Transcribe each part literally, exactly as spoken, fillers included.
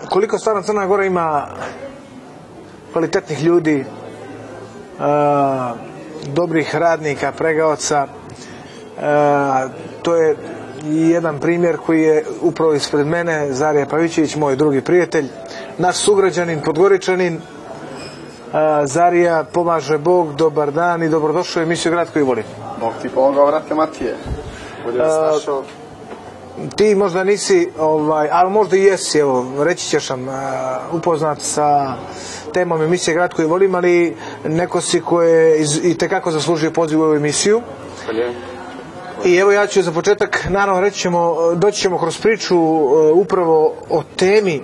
koliko stvarno Crna Gora ima kvalitetnih ljudi, dobrih radnika, pregaoca. To je jedan primjer koji je upravo ispred mene, Zarija Pavićević, moj drugi prijatelj, naš sugrađanin, Podgoričanin. Zarija, pomaže Bog, dobar dan i dobrodošao u emisiju Grad koji volim. Bog ti pomogao, vrate Matije. Bolje vas našao. Ti možda nisi, ali možda i jesi, evo, reći ćeš nam, upoznat sa temom emisije Grad koji volim, ali neko si koji je i tekako zaslužio poziv u ovu emisiju. I evo ja ću za početak, naravno reći ćemo, doći ćemo kroz priču upravo o temi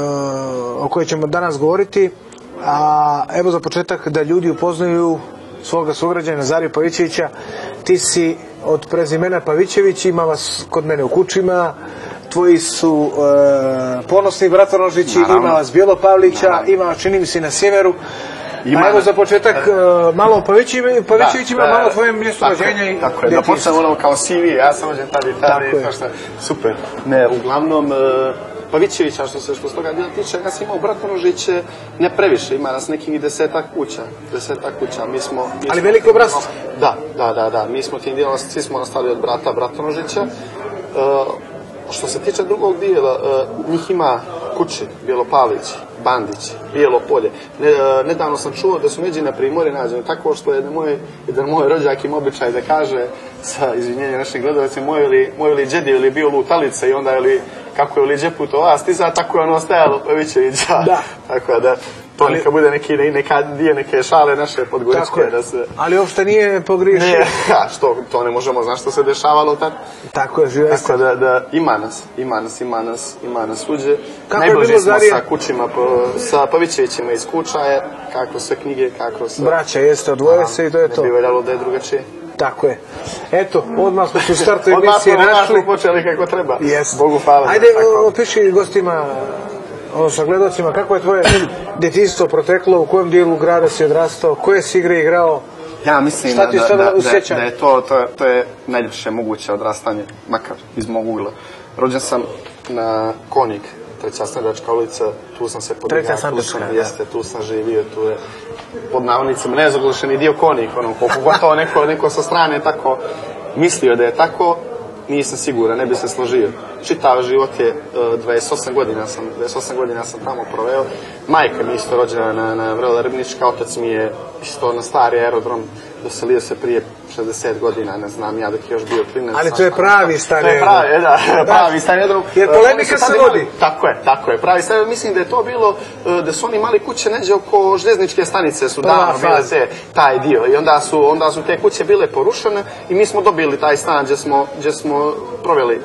o kojoj ćemo danas govoriti, a evo za početak da ljudi upoznaju svoga sugrađana Zariju Pavićevića. Ti si od prezimena Pavićević, ima vas kod mene u kućima, tvoji su ponosni Bratonožići, ima vas Bjelopavlića, ima vas čini mi se na sjeveru. A evo za početak malo o Pavićevićima, malo o tvojem mjestu rođenja. Tako je, da počnemo ono kao C V, ja sam rođen tada i tada, super. Ne, uglavnom Pavićevića, što se što s toga djela tiče, ja sam imao Bratonožiće, ne previše, ima nas nekih desetak kuća, desetak kuća, mi smo... Ali veliko bratstvo? Da, da, da, da, mi smo tim dijelom, svi smo nastali od brata Bratonožića. Što se tiče drugog dijela, njih ima kuće, Bjelopavlić, Bandić, Bijelo Polje. Nedavno sam čuo da su Međina Primorje nađene tako što je jedan moj rođak im običaj da kaže, sa izvinjenjem našim gledalacima, moj li džedi ili bio lutalice i onda je li kako je li džepu to vas stiza, tako je ono stajalo Pavićevića. Tako da to neka bude neka dio neke šale naše podgoričke. Ali uopšte nije pogriješio. Što, to ne možemo, znaš što se dešavalo tad. Tako je, živjeti. Tako da ima nas, ima nas, ima nas, ima nas suđe. Najbliži smo sa kućima, sa Pavićevićima iz kuća je, kako sve knjige, kako sve... Braća jeste, odvoje se i to je to. Ne bi veljalo da je drugačije. Tako je. Eto, odmah smo se u startu emisije našli. Odmah smo počeli kako treba. Bogu hvala. Ajde, opiši gostima, odnosno gledalcima, kako je tvoje djetinjstvo proteklo, u kojem dijelu grada si odrastao, koje si igre igrao? Ja mislim da je to, to je najljepše moguće odrastanje, makar iz mog ugla. Rođen sam na Konik, treća Snedečka ulica, tu sam se podigao, jeste, tu sam živio, tu je pod navodnicima nezaglašeni dio Konik, ono, pogotovo neko sa strane tako mislio da je tako, nisam siguran, ne bi se složio. Čitav život je, dvadeset osam godina sam, dvadeset osam godina sam tamo proveo. Majka mi isto rođena na Vrela Ribnička, otac mi je isto na stari aerodrom, doselio se prije šezdeset godina, ne znam ja dok je još bio klinac. Ali to je pravi stari aerodrom. To je pravi, da, pravi stari aerodrom. Jer polemika se vodi. Tako je, tako je, pravi stari aerodrom. Mislim da je to bilo, da su oni imali kuće neđe oko željezničke stanice, su davno bile taj dio. I onda su te kuće bile porušene i mi smo dobili taj stan gdje smo proveli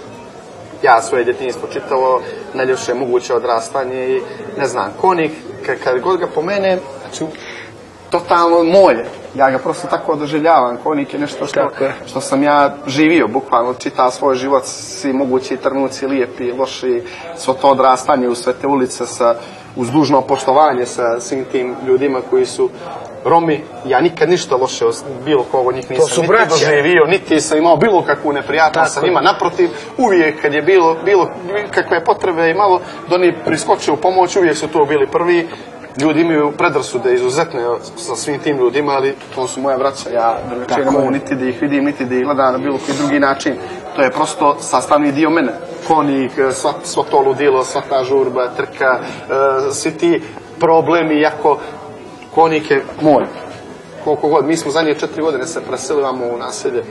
ja svoje djetinjstvo čitavo, najljepše moguće odrastanje i ne znam, Konik, kad god ga pomene, znači, totalno molje. Ja ga prosto tako doživljavam. Konik je nešto što sam ja živio, bukvalno čitao svoj život, svi mogući trenuci, lijepi, loši, svo to odrastanje u sve te ulice uz dužno poštovanje sa svim tim ljudima koji su Romi. Ja nikad ništa loše bilo koga od njih nisam niti doživio, niti sam imao bilo kakvu neprijatnost sa njima. Naprotiv, uvijek kad je bilo kakve potrebe i malo da oni priskoče u pomoć, uvijek su to bili prvi. Ljudi imaju predrasude izuzetne sa svim tim ljudima, ali to su moja braća. Ja drugačije ne mogu niti da ih vidim, niti da ih gledam na bilo koji drugi način. To je prosto sastavni dio mene. Konik, svo to ludilo, sva ta žurba, trka, svi ti problemi, jako Konik je moj. Koliko god, mi smo zadnje četiri godine se preselivamo u naselje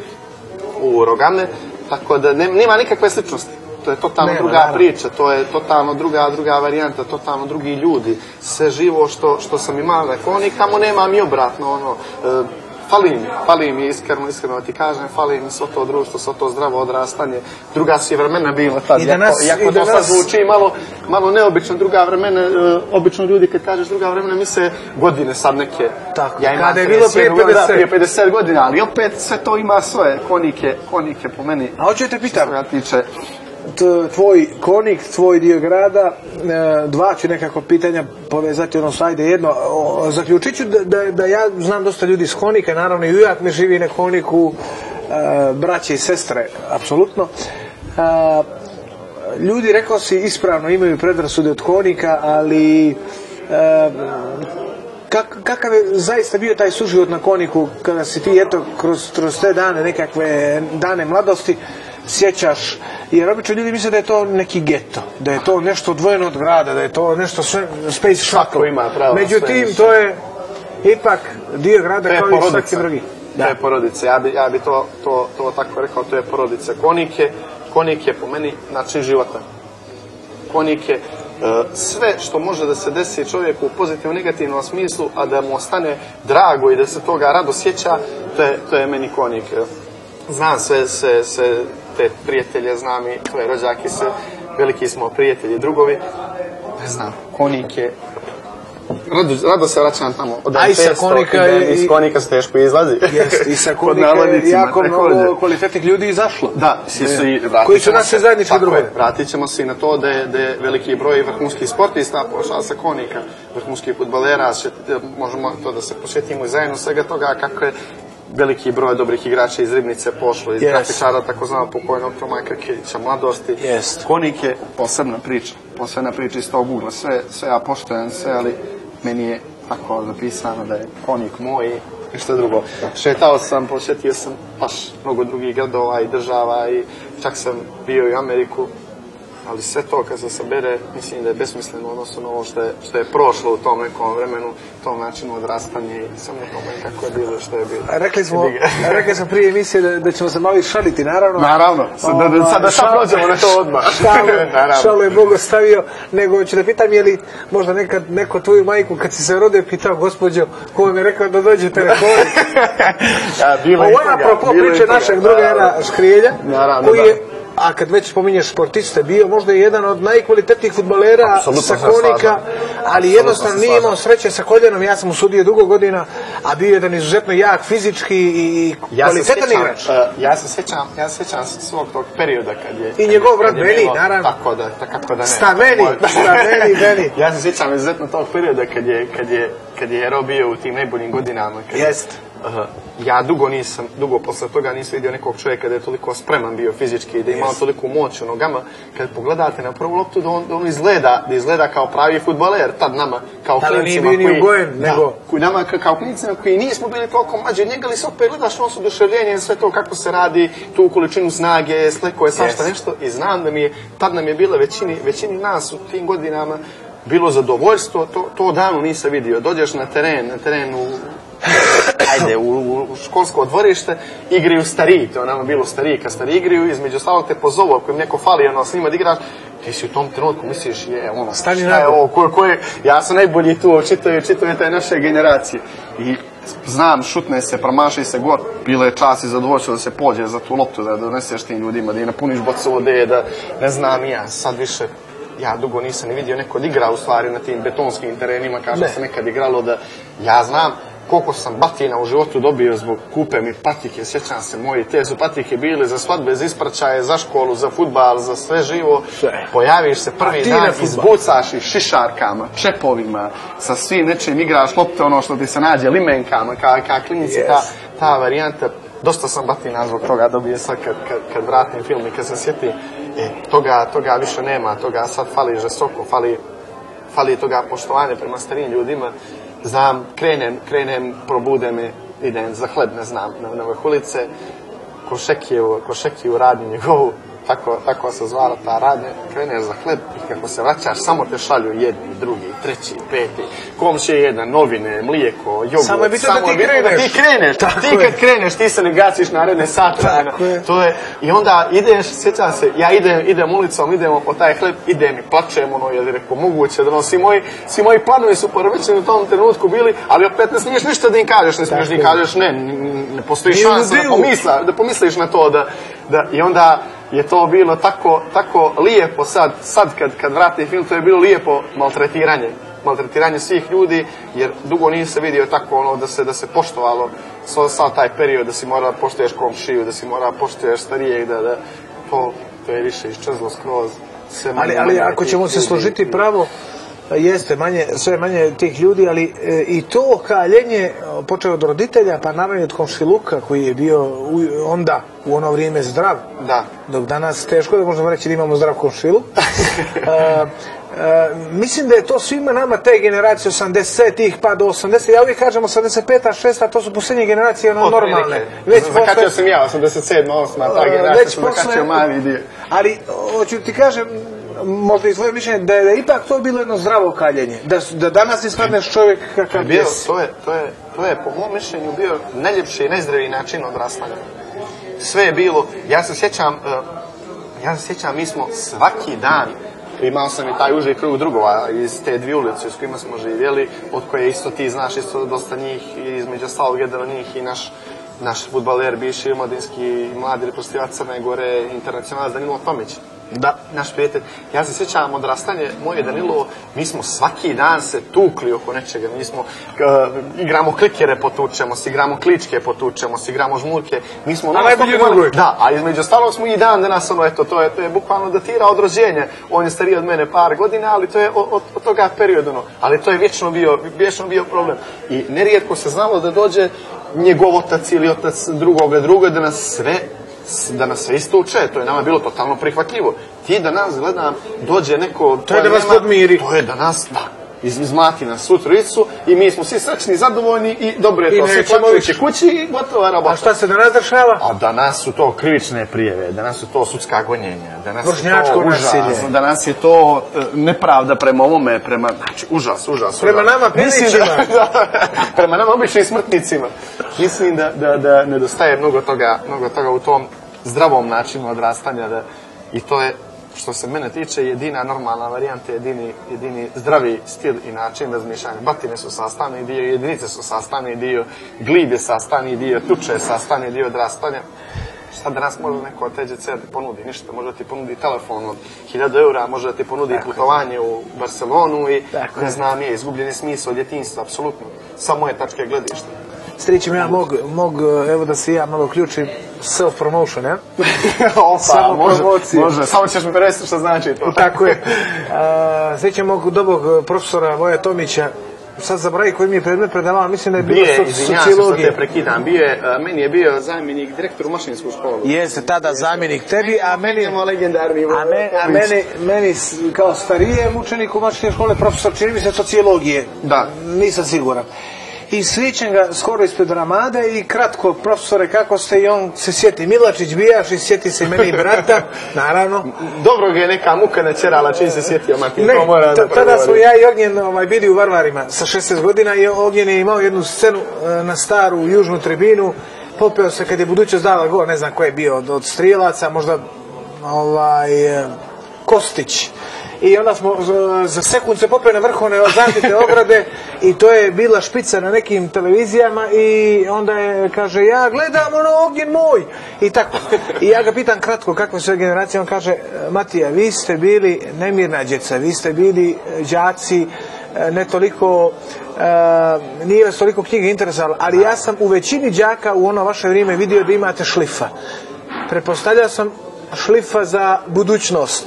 u Rogane, tako da nema nikakve sličnosti. To je totalno druga priča, to je totalno druga varijanta, totalno drugi ljudi. Sve živo što sam imao na Konik, kamo nemam i obratno, ono, fali mi, fali mi iskreno, iskreno ti kažem, fali mi svo to društvo, svo to zdravo odrastanje. Druga si vremena bila tad, jako to sad zvuči malo neobično, druga vremena, obično ljudi kad kažeš druga vremena misle godine sad neke. Tako, kada je bilo prije pedeset godina, ali opet sve to ima svoje, Konik je po meni. A hoću te pitam, tvoj Konik, tvoj dio grada, dva ću nekako pitanja povezati, odnosno ajde jedno, zaključit ću da ja znam dosta ljudi iz Konika, naravno i ujak mi živi na Koniku, braće i sestre, apsolutno. ljudi, rekao si, ispravno imaju predrasude od konika, ali e, kak, kakav je zaista bio taj suživot na koniku kada si ti, eto, kroz, kroz te dane, nekakve dane mladosti, sjećaš, jer obično ljudi misle da je to neki geto, da je to nešto odvojeno od grada, da je to nešto sve, space shuttle. Ima pravo, međutim, to je ipak dio grada kao i svaki drugi. To je porodice, ja bi, ja bi to, to, to tako rekao, to je porodice. Konik je, konik je po meni način života. Konik je uh, sve što može da se desi čovjeku u pozitivnom, negativnom smislu, a da mu ostane drago i da se toga rado sjeća, to je, to je meni konik. Znam sve, sve, sve te prijatelje, znam i tvoje rođake, se, veliki smo prijatelji, drugovi. Ne znam, konik je... Rado, rado se vraćam tamo. A i sa konika i iz konika se teško izlazi. Jest, i sa konika je jako mnogo kvalitetnih ljudi izašlo. Da, svi su i koji su naše zajedničke druge. Vratit ćemo se i na to da je, da je veliki broj vrhunskih sportista pošao sa konika, vrhunskih fudbalera, možemo to da se posjetimo i zajedno svega toga kako je veliki broj dobrih igrača iz Ribnice pošlo, iz yes. grafičara, tako znamo pokojnog Toma Krkilića, mladosti. Yes. Konik je posebna priča, posebna priča iz tog ugla. Sve, sve ja poštujem, sve, ali meni je tako zapisano da je konik moj i što drugo. Šetao sam, posjetio sam baš mnogo drugih gradova i država i čak sam bio i u Ameriku. Ali sve to kad se sabere, mislim da je besmisleno odnosno na ovo što je, što je prošlo u tom nekom vremenu, tom načinu odrastanja i samo tome kako je bilo što je bilo. Rekli smo, rekli smo prije emisije da, da ćemo se malo i šaliti, naravno. Naravno, sad da, da, sad da sad prođemo na to odmah. Šalu je Bog ostavio, nego ću da pitam je li možda nekad neko tvoju majku kad si se rodio pitao gospođo ko vam je rekao da dođete na konik. Ja, bilo je toga. Ovo je apropo priče našeg druga Jana Škrijelja, koji je, a kad već spominješ sportiste, bio možda jedan od najkvalitetnijih fudbalera sa konika, ali jednostavno nije imao sreće sa koljenom. Ja sam u sudio dugo godina, a bio je jedan izuzetno jak fizički i kvalitetan igrač. Ja se sjećam, ja se sjećam svog tog perioda kad je... I njegov brat Beni, naravno. Tako da, tako da ne. Staveni, staveni, Beni. Ja se sjećam izuzetno tog perioda kad je, kad je, kad je Ero bio u tim najboljim godinama. Jest. Uh, ja dugo nisam, dugo posle toga nisam vidio nekog čovjeka da je toliko spreman bio fizički i da je imao toliku moć u nogama. Kad pogledate na prvu loptu da on, da on izgleda, da izgleda kao pravi fudbaler, tad nama, kao klincima koji... Nije bio ugojen, nego... Koji nama kao klincima koji nismo bili toliko mlađi od njega, ali se opet gledaš on su oduševljenje, sve to kako se radi, tu količinu snage, sleko je svašta yes. nešto i znam da mi je, tad nam je bila većini, većini nas u tim godinama bilo zadovoljstvo, to, to davno nisam vidio. Dođeš na teren, na terenu ajde, u, u školsko dvorište, igraju stariji, to je nama bilo stariji, kad stariji igraju, između slavog te pozovu, ako im neko fali, ono, s njima da igraš, ti si u tom trenutku misliš, je, ono, Stani šta je ovo, ko, ko je, ja sam najbolji tu, čitaju, čitaju te naše generacije. I znam, šutne se, promaši se gor, bilo je čas i zadovoljstvo da se pođe za tu loptu, da doneseš tim ljudima, da i napuniš bocu vode, da ne znam ja, sad više, ja dugo nisam ni vidio neko da igra u stvari na tim betonskim terenima, kao što se nekad igralo, da ja znam koliko sam batina u životu dobio zbog kupe mi patike, sjećam se moji, te su patike bile za svadbe, za ispraćaje, za školu, za fudbal, za sve živo. Pojaviš se prvi dan, izbucaš ih šišarkama, čepovima, sa svim nečim igraš lopte, ono što ti se nađe, limenkama, ka, ka klinici, yes. ta, ta varijanta. Dosta sam batina zbog toga dobije sad kad, kad, kad vratim film i kad se sjetim, e, toga, toga više nema, toga sad fali žestoko, fali, fali toga poštovanja prema starijim ljudima. Znam, krenem, krenem, probude me, idem za hleb, ne znam, na, na vrh ulice, ko šekiju, ko šekiju radnju njegovu, tako, tako se zvala ta radnja, kreneš za hleb i kako se vraćaš, samo te šalju jedni, drugi, treći, peti, komšije jedan, novine, mlijeko, jogurt, samo je bitno da ti kreneš. Da ti kreneš, tako ti kad je. Kreneš, ti se ne gaciš naredne sate. To je, i onda ideš, sjećam se, ja idem, idem ulicom, idemo po taj hleb, idem i plačem, ono, jer je rekao, moguće da no, svi moji, svi moji planovi su poremećeni u tom trenutku bili, ali opet ne smiješ ništa da im kažeš, ne smiješ da im kažeš, ne, ne postoji šansa da, pomisla, da pomisliš na to, da, da, i onda je to bilo tako, tako lijepo sad, sad kad, kad vrati film, to je bilo lijepo maltretiranje, maltretiranje svih ljudi, jer dugo nije se vidio tako ono da se, da se poštovalo sad taj period, da si mora poštuješ komšiju, da si mora poštuješ starijeg, da, da to, to je više iščezlo skroz. Ali, ali ako ćemo se složiti pravo, Jeste, manje, sve manje tih ljudi, ali e, i to kaljenje počeo od roditelja, pa naravno od komšiluka koji je bio u, onda u ono vrijeme zdrav. Da. Dok danas teško da možemo reći da imamo zdrav komšiluk. e, e, mislim da je to svima nama te generacije osamdesetih pa do osamdesetih, ja uvijek kažem osamdeset peta, šesta, to su posljednje generacije ono, normalne. Već zakačio sam ja, osamdeset sedma, osma, ta generacija sam zakačio mali dio. Ali, hoću ti kažem, možda i svoje mišljenje, da je, da je ipak to bilo jedno zdravo kaljenje. Da, da danas ispadneš čovjek kakav bio, jesi. To je, to, je, to je, po mom mišljenju, bio najljepši i najzdraviji način odrastanja. Sve je bilo, ja se sjećam, uh, ja se sjećam, mi smo svaki dan, imao sam i taj uži krug drugova iz te dvije ulice s kojima smo živjeli, od koje isto ti znaš, isto dosta njih, i između ostalog jedan od njih i naš naš fudbaler, bivši omladinski mladi reprezentativac Crne Gore, internacionalac Danilo Tomić. Da. Naš prijatelj. Ja se sjećam odrastanje moje Danilo, mi smo svaki dan se tukli oko nečega, mi smo uh, igramo klikere, potučemo se, igramo kličke, potučemo se, igramo žmurke, mi smo... A najbolji drugoj. Da, a između ostalog smo i dan danas, ono, eto, to je, to je bukvalno datira od rođenja. On je stariji od mene par godina, ali to je od, od, od toga perioda, ono, ali to je vječno bio, vječno bio problem. I nerijetko se znalo da dođe njegov otac ili otac drugoga druga, da nas sve da nas sve isto uče, to je nama bilo totalno prihvatljivo. Ti da nas gledam, dođe neko... To je da vas podmiri. To je da nas, da, iz, izmlati nas u tricu i mi smo svi srećni, zadovoljni i dobro je to. Svi plaćujući kući i gotova rabota. A šta se danas dešava? A danas su to krivične prijeve, danas su to sudska gonjenja, danas Vršnjačko je to užas, danas je to uh, nepravda prema ovome, prema, znači, užas, užas. Prema užas. nama priličima. Da, da, prema nama običnim smrtnicima. Mislim da, da, da nedostaje mnogo toga, mnogo toga u tom zdravom načinu odrastanja, da, i to je, što se mene tiče, jedina normalna varijanta, jedini, jedini zdravi stil i način razmišljanja. Batine su sastavni dio, jedinice su sastavni dio, glib je sastavni dio, tuče je sastavni dio odrastanja. Šta danas može neko od teđe da ti ponudi? Ništa, može da ti ponudi telefon od hiljadu eura, može da ti ponudi dakle putovanje u Barcelonu i dakle ne znam je, izgubljeni smisao djetinjstva, apsolutno. Sa moje tačke gledišta. Stričim ja mog, mog, evo da se ja malo uključim, self-promotion, ja? Opa, samo može, može, samo ćeš mi prevesti što znači to. Tako je. Stričim mog dobrog profesora Voja Tomića, sad zabravi koji mi je predmet predavao, mislim da je bilo sociologije. Izvinjam se što te prekidam, bio je, meni je bio zamjenik direktor u mašinsku školu. Jeste, tada zamjenik tebi, a meni... Imamo legendarni a, me, a meni, meni kao starijem učenik u mašinske škole, profesor, čini mi se sociologije. Da. Nisam siguran. I sličem ga skoro ispred Ramade i kratko, profesore, kako ste, i on se sjeti Milačić bijaš i sjeti se meni i brata, naravno. Dobro ga je neka muka načerala čim se sjetio Martin, ne, to mora da tada smo ja i Ognjen ovaj, bili u Varvarima sa šesnaest godina i Ognjen je imao jednu scenu e, na staru južnu tribinu, popeo se kad je budućnost dala gol, ne znam ko je bio, od, od strijelaca, možda ovaj, e, Kostić. I onda smo za sekund se popeli na vrhovne zaštite ograde i to je bila špica na nekim televizijama i onda je, kaže, ja gledam ono Ognjen moj i tako. I ja ga pitam kratko kakve su generacije, on kaže, Matija, vi ste bili nemirna djeca, vi ste bili đaci, ne toliko, uh, nije vas toliko knjige interesovalo, ali ja sam u većini đaka u ono vaše vrijeme vidio da imate šlifa. Pretpostavljao sam šlifa za budućnost.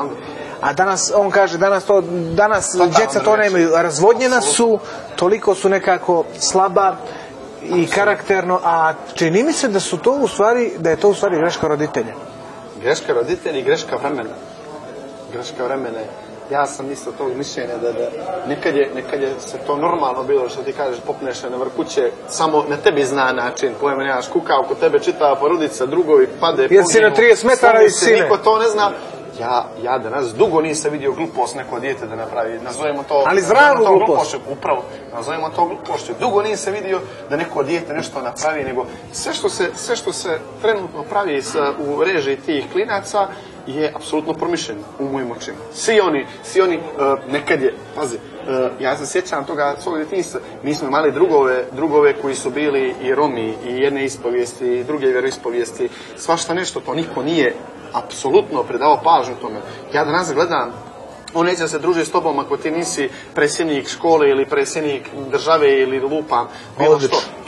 A danas, on kaže, danas to, danas djeca to nemaju, razvodnjena su, toliko su nekako slaba i karakterno, a čini mi se da su to u stvari, da je to u stvari greška roditelja. Greška roditelja i greška vremena. Greška vremena. Ja sam isto tog mišljenja da, da nekad, je, nekad je se to normalno bilo, što ti kažeš, popneš na vrh kuće, samo na tebi zna način, pojma nemaš, kuka oko tebe čitava porodica, drugovi pade, jer si na trideset metara iz sine. Niko to ne zna. Ja, ja danas dugo nisam vidio glupost neko dijete da napravi, nazovemo to... Ali zdravu to glupost. Upravo, nazovemo to glupošću. Dugo nisam vidio da neko dijete nešto napravi, nego sve što se, sve što se trenutno pravi sa, u režiji tih klinaca je apsolutno promišljeno u mojim očima. Svi oni, svi oni, uh, nekad je, pazi, uh, ja se sjećam toga svog djetinjstva, mi smo imali drugove, drugove koji su bili i Romi, i jedne ispovijesti, i druge vjeroispovijesti, svašta nešto, to niko nije apsolutno predao pažnju tome. Ja danas gledam, on neće da se druži s tobom ako ti nisi predsjednik škole ili predsjednik države ili lupam, bilo što. To je,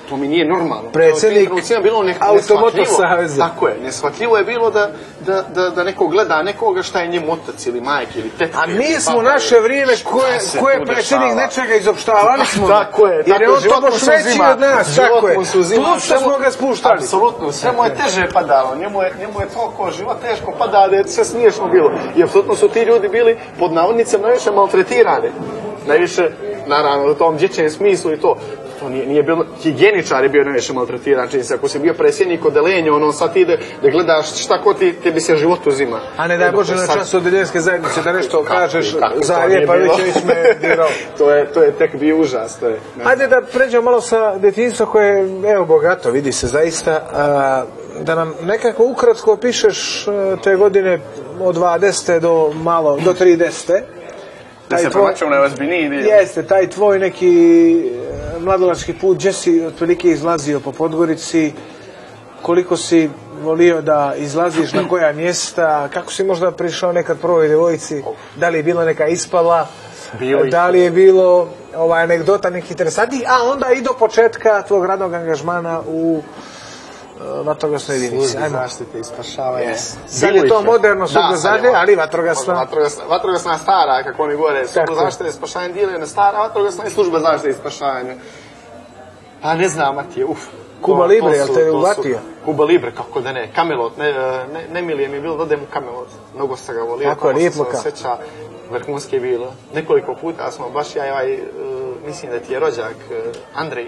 to mi nije normalno. Predsjednik Automoto saveza. Tako je, neshvatljivo je bilo da, da, da, da neko gleda nekoga šta je njemu otac ili majke ili tetka. A mi smo naše vrijeme koje, koje predsjednik nečega izopštavali smo. Tako je, jer je on to baš veći od nas, tako je. Plus što smo ga spuštali. Apsolutno, sve mu je teže padalo, njemu je, njemu je toliko život teško pada da je sve smiješno bilo. I apsolutno su ti ljudi bili pod navodnicama najviše maltretirani. Najviše, naravno, u tom dječjem smislu i to. To nije, nije bilo, higijeničar je bio najviše maltretiran, čini se, ako si bio predsjednik odelenja, ono sad ide da gledaš šta ko ti, tebi se život uzima. A ne daj Bože na času odeljenske zajednice da nešto kažeš za Rijepavićević me dirao. To je, to je tek bio užas, to je. Ajde da pređemo malo sa djetinjstva koje je, evo, bogato, vidi se zaista, a, da nam nekako ukratko opišeš te godine od dvadesete do malo, do tridesete. Da se promačemo na ozbiljniji dio. Jeste, taj tvoj neki mladalački put, gdje si otprilike izlazio po Podgorici, koliko si volio da izlaziš, na koja mjesta, kako si možda prišao nekad prvoj djevojci, da li je bila neka ispala, da li je bilo ovaj, anegdota nekih interesantnih, a onda i do početka tvog radnog angažmana u vatrogasnoj jedinici. Službi zaštite i spašavanja. Sad je to moderno služba zadnje, ali vatrogasna. Vatrogasna stara, kako oni govore, služba zaštite i spašavanja dijela je stara, vatrogasna i služba zaštite i spašavanja. Pa ne znam, Matije, uf. Kuba Libre, jel te je uvatio? Kuba Libre, kako da ne, Kamelot, nemilije mi je bilo da odem u Kamelot. Mnogo sam ga volio, tako je, lijepo ka. Osjeća, vrhunski je bilo. Nekoliko puta smo, baš ja ovaj, mislim da ti je rođak, Andrej.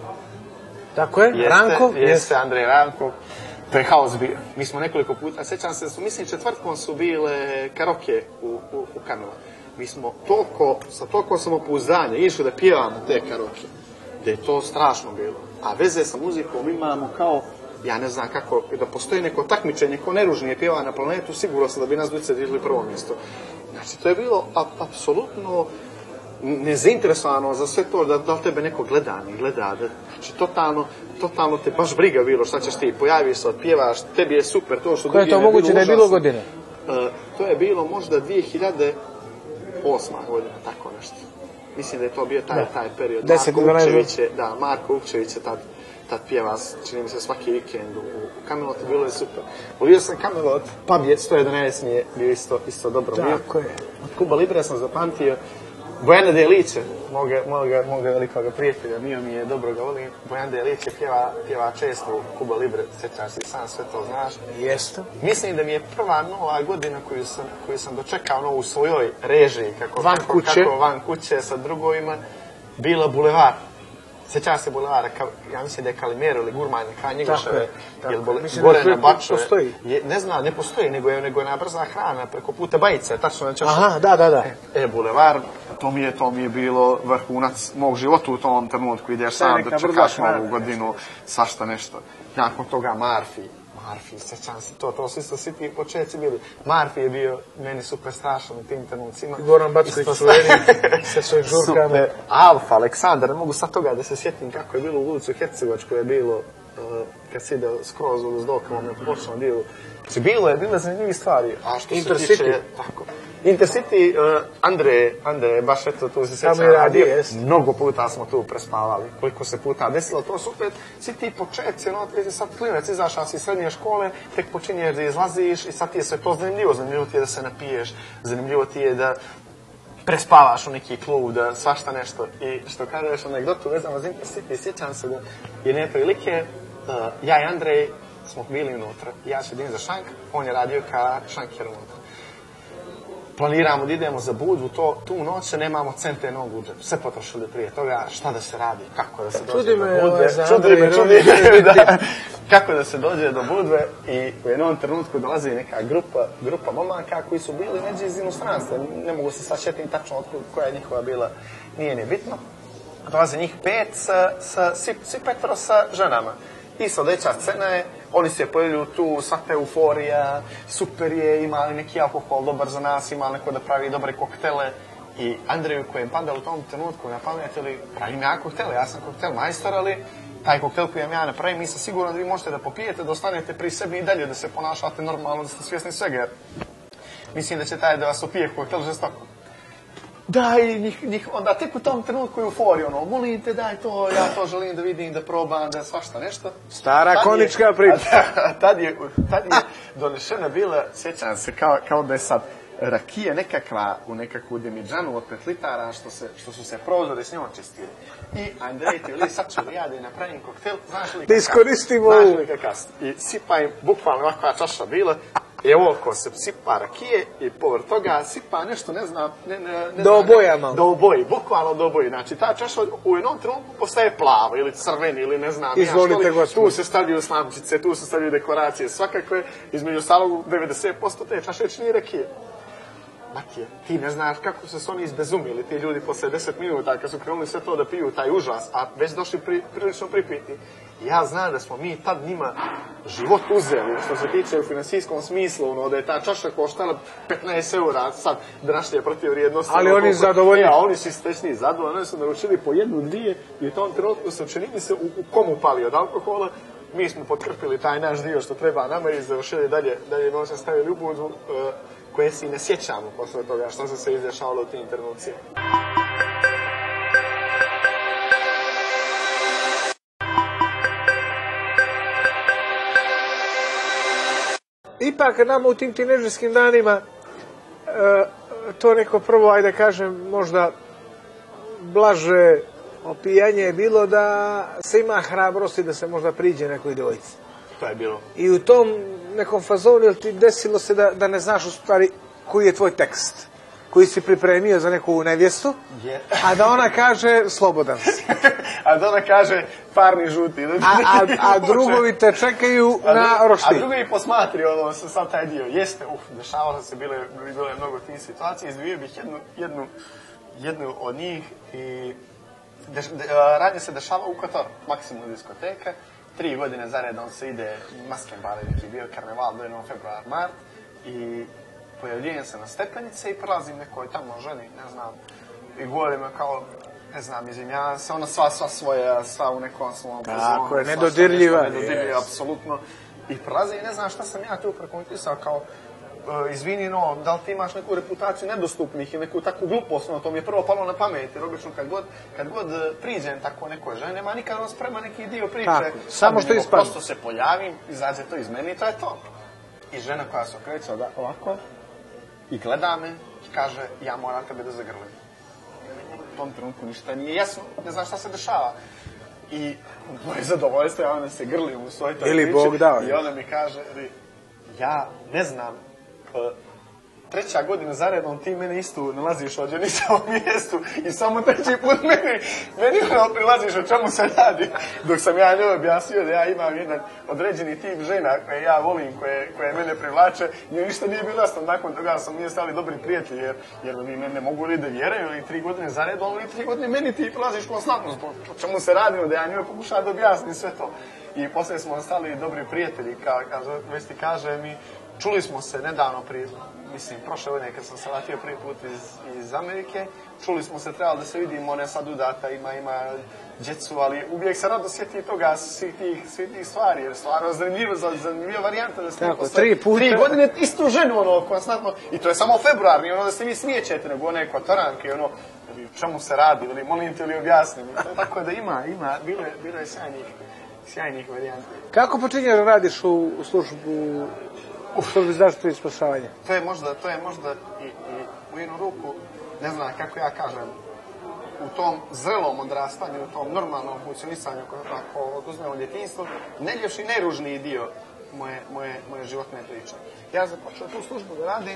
Tako je, jeste, Ranko? Jeste, Andrej Ranko. To je haos bio. Mi smo nekoliko puta, sjećam se da su, mislim, četvrtkom su bile karaoke u, u, u Kamelu. Mi smo toliko, sa toliko samopouzdanja išli da pjevamo te karaoke, da je to strašno bilo. A veze sa muzikom imamo kao, ja ne znam kako, da postoji neko takmičenje ko neružnije pjeva na planetu, sigurno se da bi nas dvojice digli prvo mjesto. Znači, to je bilo apsolutno nezainteresovano za sve to, da, da li tebe neko gleda, ne gleda, da, znači totalno, totalno te baš briga bilo šta ćeš ti, pojaviš se, otpjevaš, tebi je super to što... Koje je to moguće da je bilo godine? Uh, to je bilo možda dvije hiljade osma godina, tako nešto. Mislim da je to bio taj, taj period. deset Marko Vukčević je, da, Marko Vukčević je tad, tad pjeva, čini mi se svaki vikend u, u Kamelotu, bilo je super. Volio sam Kamelot, pub je sto jedanaest mi je bio isto, isto dobro. Tako je. Od Kuba Libre sam zapamtio Bojana Deliće, moga, moga, moga velikoga prijatelja, Mio mi je, dobro ga volim. Bojana Deliće pjeva, pjeva često u Kuba Libre, sjećaš si sam, sve to znaš. Jeste. Mislim da mi je prva nova godina koju sam, koju sam dočekao no, u svojoj režiji, kako, van kako, kuće. kako van kuće sa drugovima, bila Bulevar. Sjećaš se Bulevara, ka, ja mislim da je Kalimero ili Gurmanje, kraj Njegoševe, ili gore na Bačove. Je, ne zna, ne postoji, nego je, nego je na brza hrana preko puta Bajice, tačno na Čašu. Aha, da, da, da. E, Bulevar, to mi je, to mi je bilo vrhunac mog života u tom trenutku, ideš sam da čekaš novu godinu, svašta nešto. Nakon toga Marfi, Marfi, sjećam se to, to su isto svi ti početci bili. Marfi je bio meni super strašan u tim trenucima. Goran Backović čuveni sa svojim žurkama. Super, Alfa, Aleksandar, ne mogu sad toga da se sjetim kako je bilo u ulicu Hercegovačkoj je bilo, uh, kad si ide skroz uz Dokama, na počnom dijelu. Znači, bilo je, bilo je zanimljivi stvari. A što se tiče, tako. Intercity, uh, Andre, Andre, baš eto tu se sjećam radio, mnogo puta smo tu prespavali, koliko se puta desilo, to su opet svi ti početci, ono, ti sad klinac, izašao si iz srednje škole, tek počinješ da izlaziš i sad ti je sve to zanimljivo, zanimljivo ti je da se napiješ, zanimljivo ti je da prespavaš u neki klub, da svašta nešto. I što kažeš anegdotu vezano za Intercity, sjećam se da jedne prilike, uh, ja i Andrej smo bili unutra, ja sedim za šank, on je radio ka šanker unutra. Planiramo da idemo za Budvu, to, tu noć nemamo cente nog u džepu. Sve potrošili prije toga, šta da se radi, kako da se dođe do Budve. Čudi me, čudi me, da. Kako da se dođe do Budve i u jednom trenutku dolazi neka grupa, grupa momaka koji su bili neđe iz inostranstva. Ne mogu se sad šetim tačno otkud koja je njihova bila, nije ni bitno. Dolaze njih pet, sa, sa, svi, svi petro sa ženama. I sledeća scena je, oni se pojavljuju tu, sva ta euforija, super je, imali neki alkohol dobar za nas, imali neko da pravi dobre koktele. I Andreju koji je padao u tom trenutku na pamet, ili pravim ja koktele, ja sam koktel majstor, ali taj koktel koji vam ja napravim, nisam siguran da vi možete da popijete, da ostanete pri sebi i dalje, da se ponašate normalno, da ste svjesni svega. Mislim da će taj da vas opije koktel žestoko. Da, i njih, njih onda tek u tom trenutku euforiju, ono, molim te, daj to, ja to želim da vidim, da probam, da svašta nešto. Stara Tad konička je, priča. A tad je, tad je donešena bila, sjećam se, kao, kao da je sad rakija nekakva u nekakvu demidžanu od pet litara, što, se, što su se prozori s njom čistili. I Andrej ti li sad ću da ja da napravim koktel, znaš li da iskoristimo znaš li kakav. I sipa im, bukvalno ovakva čaša bila, evo ko se sipa rakije i povrh toga sipa nešto, ne znam, ne, ne, ne do oboja malo. Do oboji, bukvalno do oboji. Znači, ta čaša u jednom trenutku postaje plava ili crveni ili ne znam. Izvolite, gospodine. Tu se stavljaju slamčice, tu se stavljaju dekoracije, svakakve, između salog devedeset posto te čaše čini rakije. Matije, ti ne znaš kako su se oni izbezumili, ti ljudi posle deset minuta kad su krenuli sve to da piju, taj užas, a već došli pri, prilično pripiti. Ja znam da smo mi tad njima život uzeli, što se tiče u finansijskom smislu, ono, da je ta čaša koštala petnaest eura, sad današnje protiv vrijednosti. Ali oni zadovoljni. Ja, oni su istečni zadovoljni, oni su naručili po jednu, dvije i u tom trenutku su činili se u, u komu pali od alkohola. Mi smo potkrpili taj naš dio što treba nama i završili dalje, dalje noća stavili u budu, uh, koje si ne sjećamo posle toga što se se izdešavalo u tim trenucima. Ipak nama u tim tinežerskim danima e, to neko prvo, ajde kažem, možda blaže opijanje je bilo da se ima hrabrosti da se možda priđe nekoj djevojci. To je bilo. I u tom nekom fazonu, jel ti desilo se da, da ne znaš u stvari koji je tvoj tekst, koji si pripremio za neku nevjestu, yeah. A da ona kaže slobodan si. A da ona kaže parni žuti. a, a, a drugovi te čekaju a na roštilj. A drugovi posmatri ono, sam taj dio. Jeste, uf, dešavalo se, bile, bile mnogo tih situacija. Izdvijio bih jednu, jednu, jednu od njih i deš, de, radnje se dešava u Kotoru, Maksimum diskoteka. Tri godine zaredom se ide Maskenbale, neki bio karneval, do jednom februar, mart. I pojavljujem se na stepenice i prelazim nekoj tamo ženi, ne znam, i govorim kao, ne znam, izvinjavam se, ona sva, sva svoja, sva u nekom svom pozonu. Tako je, nedodirljiva. Nedodirljiva, apsolutno. I prelazim i ne znam šta sam ja tu prekontisao, kao, uh, izvini, no, da li ti imaš neku reputaciju nedostupnih i neku takvu glupost, no, to mi je prvo palo na pamet, jer obično kad god, kad god priđem tako nekoj žene, nema nikad ono sprema neki dio priče. Tako, samo što ispadne. Prosto se pojavim, izađe to iz meni i to je to. I žena koja se okreće ovako, i gleda me i kaže, ja moram tebe da zagrlim. U tom trenutku ništa nije jasno, ne znam šta se dešava. I moje zadovoljstvo je ona se grlim u svoj toj priči. Ili Bog dao. I ona mi kaže, ja ne znam, treća godina zaredom ti mene isto nalaziš ovdje, nisam u mjestu i samo treći put meni, meni ono prilaziš o čemu se radi. Dok sam ja njoj objasnio da ja imam jedan određeni tip žena koje ja volim, koje, koje mene privlače, njoj ništa nije bilo jasno. Nakon toga sam nije stali dobri prijatelji, jer, jer mi mene mogu li da vjeraju ili tri godine zaredom, ili tri godine meni ti prilaziš konstantno, o čemu se radi, da ja njoj pokušam da objasnim sve to. I poslije smo ostali dobri prijatelji, kao, kao već ti kaže mi, čuli smo se nedavno prije, mislim, prošle godine kad sam se vratio prvi put iz, iz Amerike, čuli smo se, trebali da se vidimo, ona je sad udata, ima, ima djecu, ali uvijek se rado sjeti toga, svih tih, svih tih stvari, jer stvarno zanimljiva, zanimljiva varijanta da ste tako, tri puta. Tri godine istu ženu, ono, konstantno, i to je samo februarni, ono, da se vi smijećete, nego one kotoranke, ono, čemu se radi, ili molim te ili objasnim, tako da ima, ima, bilo je, bilo je sjajnih, sjajnih varijanta. Kako počinješ da radiš u, u službu u službi zaštite i spašavanja? To je možda, to je možda i, i u jednu ruku, ne znam kako ja kažem, u tom zrelom odrastanju, u tom normalnom funkcionisanju, ako oduzmemo djetinjstvo, najljepši i najružniji dio moje, moje, moje životne priče. Ja započeo tu službu da radim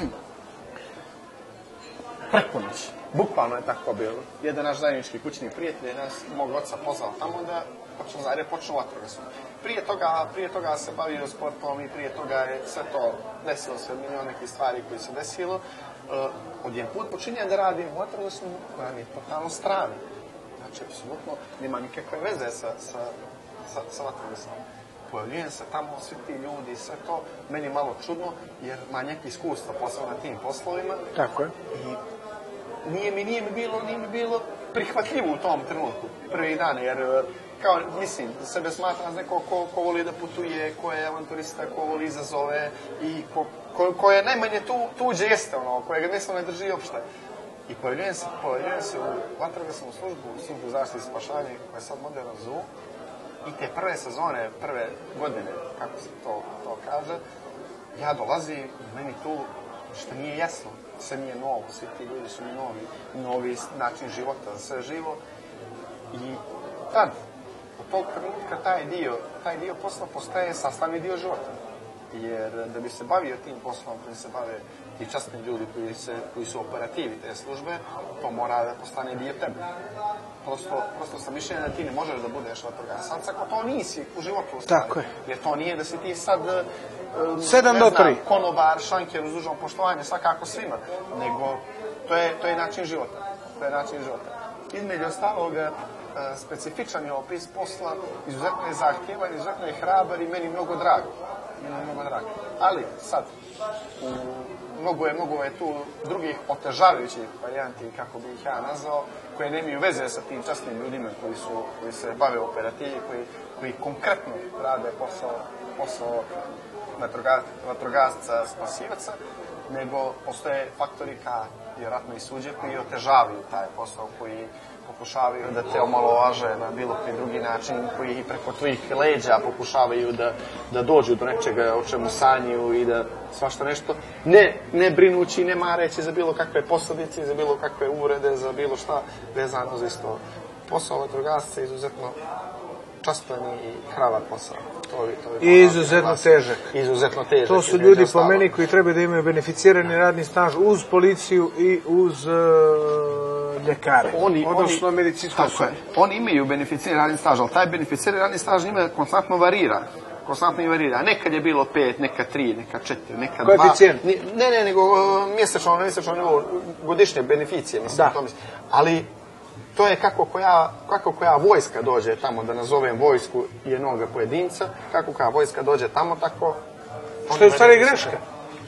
preko noći. Bukvalno je tako bilo. Jedan naš zajednički kućni prijatelj je nas, mog oca, pozvao tamo da počnu zajedno počnu vatrogasno. Prije toga, prije toga se bavio sportom i prije toga je sve to desilo se, milion nekih stvari koji se desilo. Uh, odjedan put počinjem da radim u vatrogasnom, nam je totalno strano. Znači, apsolutno nema nikakve veze sa, sa, sa, sa vatrogasnom. Pojavljujem se tamo, svi ti ljudi, sve to, meni malo čudno, jer manjak iskustva posao na tim poslovima. Tako je. I nije mi, nije mi bilo, nije mi bilo prihvatljivo u tom trenutku, prvi dan, jer kao, mislim, sebe smatram neko ko, ko voli da putuje, ko je avanturista, ko voli izazove i ko, ko, ko je najmanje tu, tuđe jeste, ono, kojega mislim ne drži uopšte. I pojavljujem se, pojavljujem se u vatrogasnu službu u Službu zaštite i spašavanja koja je sad moderno zovu i te prve sezone, prve godine, kako se to, to kaže, ja dolazim i meni tu što nije jasno, sve nije novo, svi ti ljudi su mi novi, novi način života, sve živo. I tad, od tog trenutka taj dio, taj dio posla postaje sastavni dio života. Jer da bi se bavio tim poslom, koji se bave ti časni ljudi koji, se, koji su operativi te službe, to mora da postane dio tebe. Prosto, prosto sam mišljenja da ti ne možeš da budeš vatrogasac ako to nisi u životu. Tako je. Jer to nije da si ti sad sedam do tri konobar, šanker uz dužno poštovanje svakako svima, nego to je, to je način života. To je način života. Između ostalog, specifičan je opis posla, izuzetno je zahtjevan, izuzetno je hrabar i meni mnogo drago. Meni mnogo drago. Ali sad, u, mnogo, je, mnogo je tu drugih otežavajućih varijanti, kako bi ih ja nazvao, koje nemaju veze sa tim časnim ljudima koji, su, koji se bave operativi, koji, koji konkretno rade posao, posao vatrogasca, spasivaca, nego postoje faktori kao vjerojatno i suđe koji otežavaju taj posao, koji pokušavaju da te omalovaže na bilo koji drugi način, koji preko tvojih leđa pokušavaju da, da dođu do nečega o čemu sanju i da svašta nešto, ne, ne brinući, ne mareći za bilo kakve posljedice, za bilo kakve uvrede, za bilo šta vezano za isto. Posao vatrogasca je izuzetno častan i hrabar posao. To je, to je I izuzetno težak. Izuzetno težak. To su ljudi po meni koji trebaju da imaju beneficirani radni staž uz policiju i uz uh, ljekare, oni, odnosno oni, medicinsku osobu. Oni imaju beneficirani radni staž, ali taj beneficirani radni staž njima konstantno varira. Konstantno i varira. Nekad je bilo pet, nekad tri, nekad četiri, nekad dva. Koeficijent? Ne, ne, nego uh, mjesečno, mjesečno nivo, godišnje beneficije, mislim. Da. To mislim. Ali to je kako koja, kako koja vojska dođe tamo, da nazovem vojsku jednog pojedinca, kako koja vojska dođe tamo, tako... Što je u stvari greška.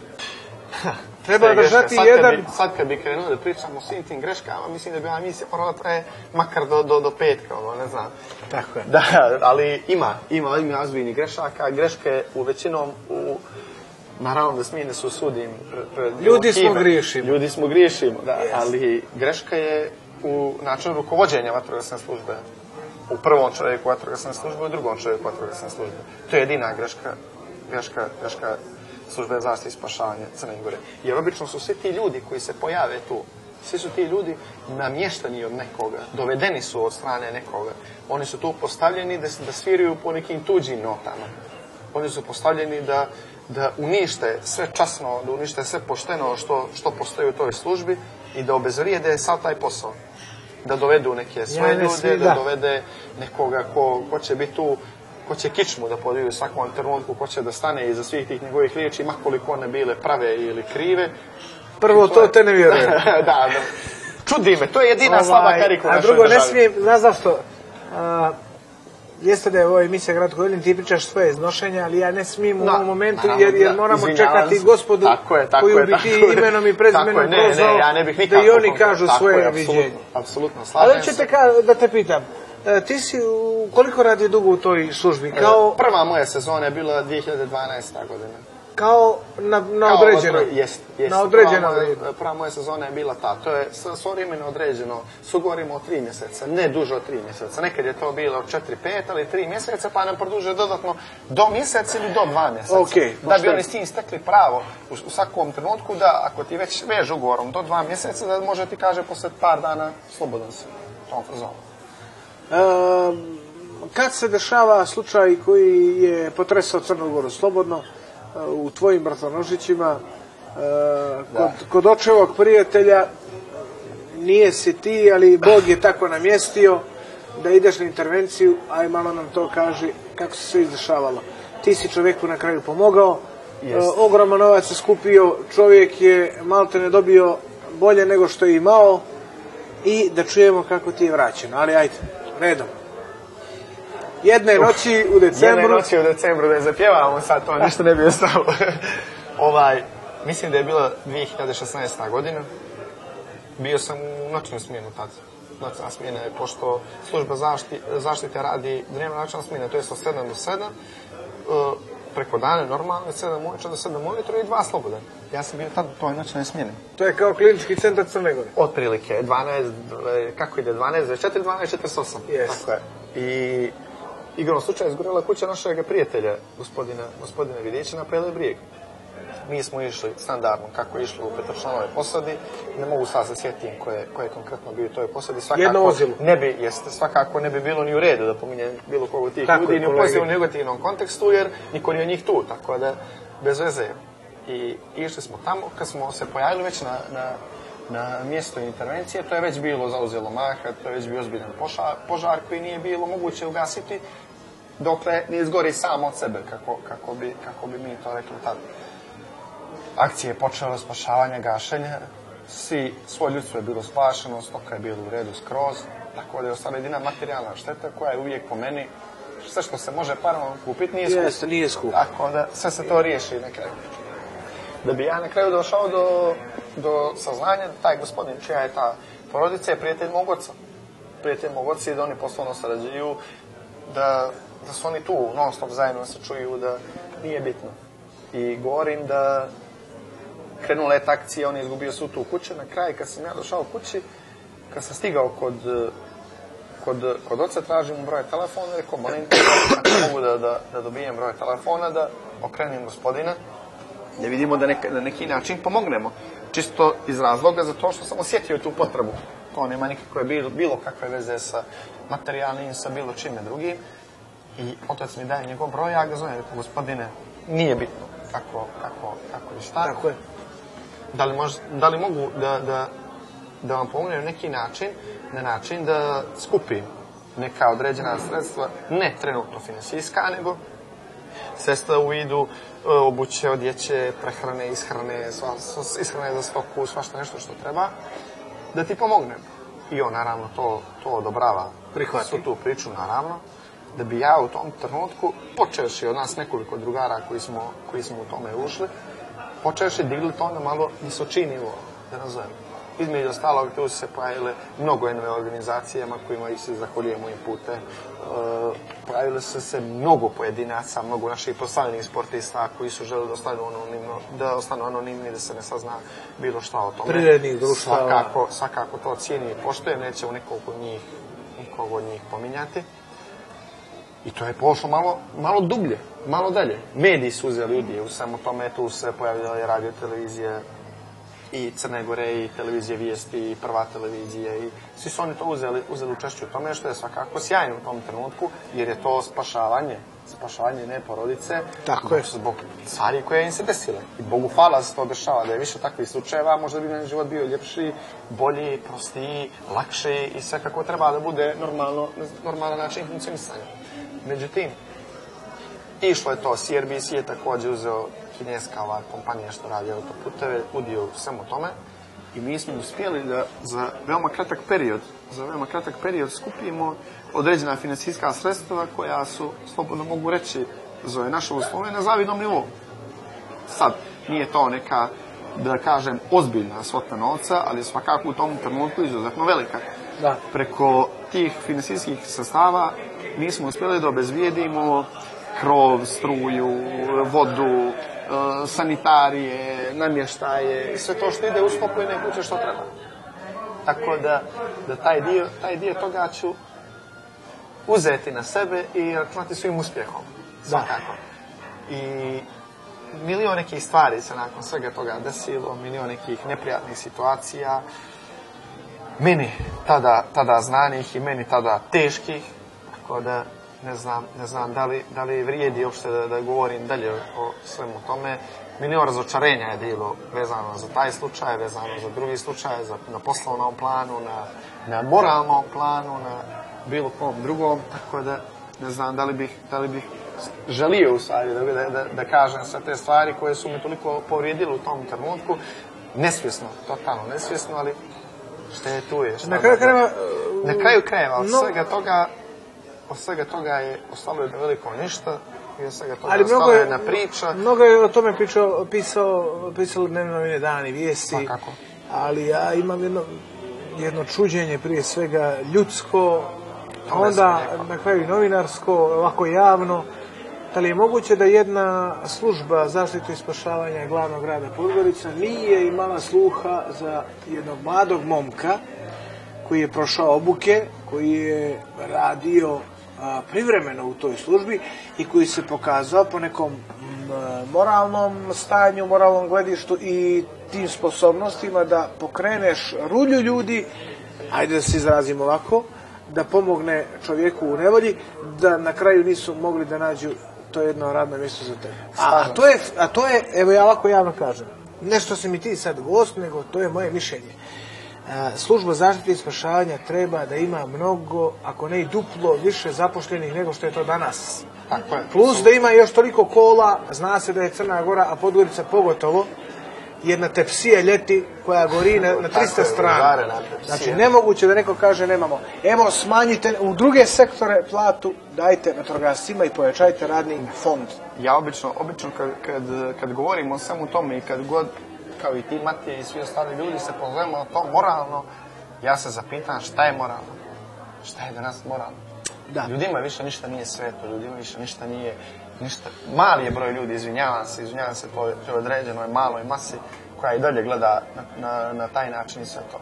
Treba držati sad jedan... Kad bi, sad kad bi krenuo da pričamo o svim tim greškama, mislim da bi ova misija morala traje makar do, do, do petka, ono, ne znam. Tako je. Da, ali ima, ima, ima ozbiljnih grešaka, greške u većinom u... Naravno da smije ne se osudim. Ljudi smo griješimo. Ljudi smo griješimo, da, yes. Ali greška je u načinu rukovođenja vatrogasne službe. U prvom čovjeku vatrogasne službe, u drugom čovjeku vatrogasne službe. To je jedina greška, greška, greška službe zaštite i spašavanja Crne Gore. Jer obično su svi ti ljudi koji se pojave tu, svi su ti ljudi namješteni od nekoga, dovedeni su od strane nekoga. Oni su tu postavljeni da, da sviraju po nekim tuđim notama. Oni su postavljeni da, da unište sve časno, da unište sve pošteno što, što postoji u toj službi i da obezvrijede sav taj posao. Da dovedu neke svoje ja, ljude, svi, da. da dovede nekoga ko, ko će biti tu, ko će kičmu da podiju u svakom trenutku, ko će da stane iza svih tih njegovih riječi, makoliko one bile prave ili krive. Prvo to, to je... te ne vjerujem. da, da. Čudi me, to je jedina ovaj, slaba karika u našoj državi. A drugo, ne smijem, znaš zašto? A, jeste da je ovo emisija Gradko Velin, ti pričaš svoje iznošenja, ali ja ne smijem u da, ovom momentu, naravno, jer, jer moramo čekati gospodu tako je, tako koju je, bi ti tako imenom i prezimenom prozvao, ja ne bih da i oni kažu svoje viđenje. Apsolutno, slažem ali ćete ka, da te pitam, ti si u, koliko radi dugo u toj službi? Kao, prva moja sezona je bila dvije hiljade dvanaesta. godina. Kao na, na kao određeno? Jest, jest. Na određeno prva, moja, prva moja sezona je bila ta. To je s vremena određeno. Sugovorimo o tri mjeseca, ne duže od tri mjeseca. Nekad je to bilo četiri pet, ali tri mjeseca, pa nam produže dodatno do mjeseca ili do dva mjeseca. Okay, da bi oni s tim stekli pravo u, u svakom trenutku da, ako ti već veže ugovorom do dva mjeseca, da može ti kaže posle par dana slobodan si tom fazonu. Um, kad se dešava slučaj koji je potresao Crnu Goru slobodno, u tvojim bratonožićima, kod, kod očevog prijatelja, nije si ti, ali Bog je tako namjestio da ideš na intervenciju, aj malo nam to kaži kako se sve izdešavalo. Ti si čovjeku na kraju pomogao, yes. Ogroman novac je skupio, čovjek je malte ne dobio bolje nego što je imao i da čujemo kako ti je vraćeno, ali ajde, redom. Jedne noći u decembru... Jedne noći u decembru, da je zapjevamo sad, to ništa ne bi ostalo. ovaj, mislim da je bila dvije hiljade šesnaesta. godina. Bio sam u noćnu smjenu tad. Noćna smjena je, pošto služba zaštite, zaštite radi dnevna noćna smjena, to je od sedam do sedam. preko dana, normalno, od sedam uveče do sedam ujutro i dva slobodan. Ja sam bio tad u toj noćnoj smjeni. To je kao klinički centar Crne Gore. Otprilike, dvanaest, kako ide, dvanaest, dvadeset četiri, dvanaest, četrdeset osam. Yes. Tako je. I igrom slučaja izgorela kuća našeg prijatelja, gospodina, gospodina Vidića na Preloj Brijeg. Mi smo išli standardno kako je išlo u petočlanove posadi. Ne mogu sad se sjetim ko je, ko je konkretno bio u toj posadi. Svakako jedno vozilo. Ne bi, jeste, svakako ne bi bilo ni u redu da pominjem bilo koga od tih tako ljudi, je, ni u pozitivnom negativnom kontekstu, jer niko nije njih tu, tako da bez veze. I išli smo tamo, kad smo se pojavili već na, na, na mjestu intervencije, to je već bilo zauzelo maha, to je već bio ozbiljan požar, požar koji nije bilo moguće ugasiti dokle ne izgori sam od sebe, kako, kako, bi, kako bi mi to rekli tada. Akcije je počela, spašavanje, gašenje, svi, svo ljudstvo je bilo spašeno, stoka je bilo u redu skroz, tako da je ostala jedina materijalna šteta koja je uvijek po meni, sve što se može parom kupiti nije skup. Jeste, nije skup. Tako da sve se to riješi na kraju. Da bi ja na kraju došao do, do saznanja da taj gospodin čija je ta porodica je prijatelj mog oca. Prijatelj mog oca i da oni poslovno sarađuju, da, da su oni tu non stop zajedno se čuju, da nije bitno. I govorim da krenula je ta akcija, on je izgubio svu tu kuću. Na kraju, kad sam ja došao kući, kad sam stigao kod, kod, kod oca, tražim mu broj telefona, rekao, molim te, ako mogu da, da, da dobijem broj telefona, da okrenem gospodina, da vidimo da nek, na neki način pomognemo. Čisto iz razloga za to što sam osjetio tu potrebu. To nema nikakve bilo, bilo kakve veze sa materijalnim, sa bilo čime drugim. I otac mi daje njegov broj, ja ga zovem, rekao, gospodine, nije bitno kako, kako, kako i šta. Tako je. Da li, mož, da li mogu da, da, da vam pomognem neki način, na način da skupim neka određena sredstva, ne trenutno finansijska, nego sredstva u vidu obuće, odjeće, prehrane, ishrane, sva, ishrane za stoku, svašta nešto što treba, da ti pomognem. I on naravno to, to odobrava. Prihvati. Su tu priču, naravno. Da bi ja u tom trenutku, počevši od nas nekoliko drugara koji smo, koji smo u tome ušli, počevši digli to na malo visočiji nivo, da nazovem. Između ostalog, tu su se pojavile mnogo nove organizacijama kojima ih se zahvaljujemo ovim putem. E, pojavile su se mnogo pojedinaca, mnogo naših proslavljenih sportista koji su želeli da ostanu anonimno, da ostanu anonimni, da se ne sazna bilo šta o tome. Prirednih društava. Svakako, svakako to cijeni i poštujem, nećemo nikog od njih, nikog od njih pominjati. I to je pošlo malo, malo dublje, malo dalje. Mediji su uzeli udije u samo tome, tu se pojavljale radio, televizije i Crne Gore, i televizije Vijesti, i Prva televizija, i svi su oni to uzeli, uzeli učešću u tome, što je svakako sjajno u tom trenutku, jer je to spašavanje, spašavanje ne porodice, tako je, zbog stvari koje im se desile. I Bogu hvala se to dešava, da je više takvih slučajeva, možda bi nam život bio ljepši, bolji, prostiji, lakši i sve kako treba da bude normalno, normalan način funkcionisanja. Međutim, išlo je to, C R B C je također uzeo kineska ova kompanija što radi autoputeve, udio u svemu tome i mi smo uspjeli da za veoma kratak period, za veoma kratak period skupimo određena finansijska sredstva koja su, slobodno mogu reći, za naše uslove na zavidnom nivou. Sad, nije to neka, da kažem, ozbiljna svota novca, ali svakako u tom trenutku izuzetno velika. Da. Preko tih finansijskih sredstava mi smo uspjeli da obezvijedimo krov, struju, vodu, sanitarije, namještaje i sve to što ide u spokojne kuće što treba. Tako da, da taj, dio, taj dio toga ću uzeti na sebe i računati svojim uspjehom. Svakako. I milion nekih stvari se nakon svega toga desilo, milion nekih neprijatnih situacija, meni tada, tada znanih i meni tada teških, tako da ne znam, ne znam da li, da li vrijedi uopšte da, da govorim dalje o svemu tome. Milion razočarenja je bilo vezano za taj slučaj, vezano za drugi slučaj, za, na poslovnom planu, na, na moralnom planu, na bilo kom drugom, tako da ne znam da li bih, da li bih želio u stvari da, da, da kažem sve te stvari koje su me toliko povrijedile u tom trenutku. Nesvjesno, totalno nesvjesno, ali što je tu je. Šta na kraju krajeva, na kraju krajeva, od no, svega toga, od svega toga je ostalo je veliko ništa i od svega toga ali ostala je jedna priča. Mnogo je o tome pričao, pisao, pisali dnevne novine, dani, vijesti. Pa kako? Ali ja imam jedno, jedno čuđenje, prije svega ljudsko, a onda na kraju novinarsko, ovako javno. Da li je moguće da jedna služba zaštite i spašavanja glavnog grada Podgorica nije imala sluha za jednog mladog momka koji je prošao obuke, koji je radio a, privremeno u toj službi i koji se pokazao po nekom m, moralnom stanju, moralnom gledištu i tim sposobnostima da pokreneš rulju ljudi, ajde da se izrazimo ovako, da pomogne čovjeku u nevolji, da na kraju nisu mogli da nađu to jedno radno mjesto za tebe. A, a, to je, a to je, evo ja ovako javno kažem, nešto si mi ti sad gost, nego to je moje mišljenje. A, služba zaštite i spašavanja treba da ima mnogo, ako ne i duplo, više zapošljenih nego što je to danas. Tako je. Plus da ima još toliko kola, zna se da je Crna Gora, a Podgorica pogotovo, jedna tepsija ljeti koja gori na, na trista strana. Znači, nemoguće da neko kaže nemamo. Evo, smanjite u druge sektore platu, dajte vatrogascima i pojačajte radni fond. Ja obično, obično kad, kad, kad govorimo o svemu tome i kad god, kao i ti, Matije i svi ostali ljudi, se pozovemo to moralno, ja se zapitam šta je moralno? Šta je danas moralno? Da. Ljudima više ništa nije sveto, ljudima više ništa nije... Ništa. Mali je broj ljudi, izvinjavam se, izvinjavam se po određenoj maloj masi koja i dalje gleda na, na, na taj način i sve to.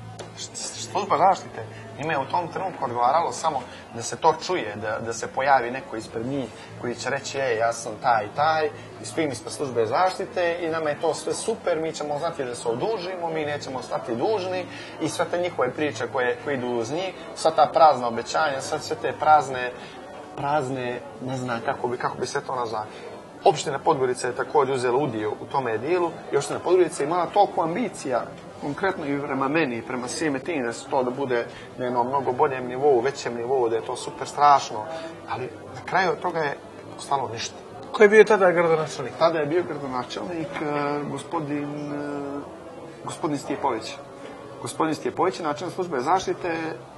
Služba zaštite njima je u tom trenutku odgovaralo samo da se to čuje, da, da se pojavi neko ispred njih koji će reći, ej, ja sam taj i taj, ispuni smo službe zaštite i nama je to sve super, mi ćemo znati da se odužimo, mi nećemo stati dužni i sve te njihove priče koje, koje idu uz njih, sva ta prazna obećanja, sve, sve te prazne prazne, ne znam kako bi, kako bi se to nazvao. Opština Podgorica je također uzela udio u tome dijelu i opština Podgorica imala toliko ambicija, konkretno i prema meni, prema svime tim, da se to da bude na jednom mnogo boljem nivou, većem nivou, da je to super strašno, ali na kraju od toga je ostalo ništa. Ko je bio tada gradonačelnik? Tada je bio gradonačelnik uh, gospodin, uh, gospodin Stjepović. Gospodin Stjepović je načelnik službe zaštite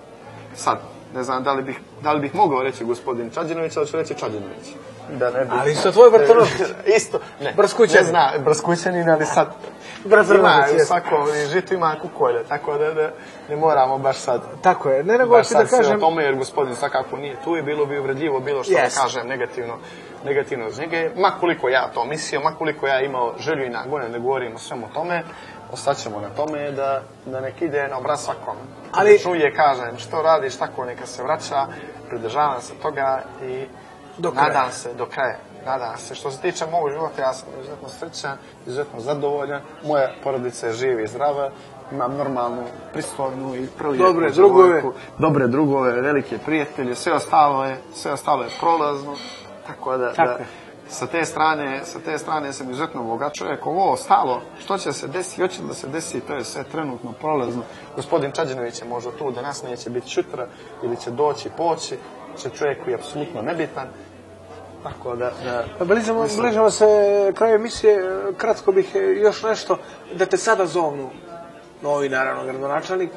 sad. Ne znam da li bih, da li bih mogao reći gospodin Čađinović, ali ću reći Čađinović. Da ne bih... Ali isto tvoj Vrtonović. Isto, ne. Brskućanin. Ne zna, Brskućanin, ali sad... Ima, u svakom žitu ima kukolje, tako da ne, ne moramo baš sad... Tako je, ne nego ću da kažem... o tome, jer gospodin svakako nije tu i bilo bi uvredljivo bilo što yes. da kažem negativno, negativno uz njega. Makoliko ja to mislio, makoliko ja imao želju i nagone da govorim o svemu tome, ostaćemo na tome da, da nek ide na obraz svakome. Ali čuje, kažem, što radiš, tako neka se vraća, pridržavam se toga i nadam se do kraja. Nadam se. Što se tiče mog života, ja sam izuzetno srećan, izuzetno zadovoljan. Moja porodica je živa i zdrava. Imam normalnu, pristojnu i prolijepu dobre drugove. Dobre drugove, velike prijatelje. Sve ostalo je, sve ostalo je prolazno. Tako da, tako. da sa te strane, sa te strane sam izuzetno bogat čovjek. Ovo ostalo, što će se desiti, hoće da se desi, to je sve trenutno prolazno. Gospodin Čađinović je možda tu, danas neće biti sutra, ili će doći, poći, će čovjek koji je apsolutno nebitan. Tako da... da bližamo, mislim... bližamo se kraju emisije, kratko bih još nešto, da te sada zovnu novi, naravno, gradonačelnik,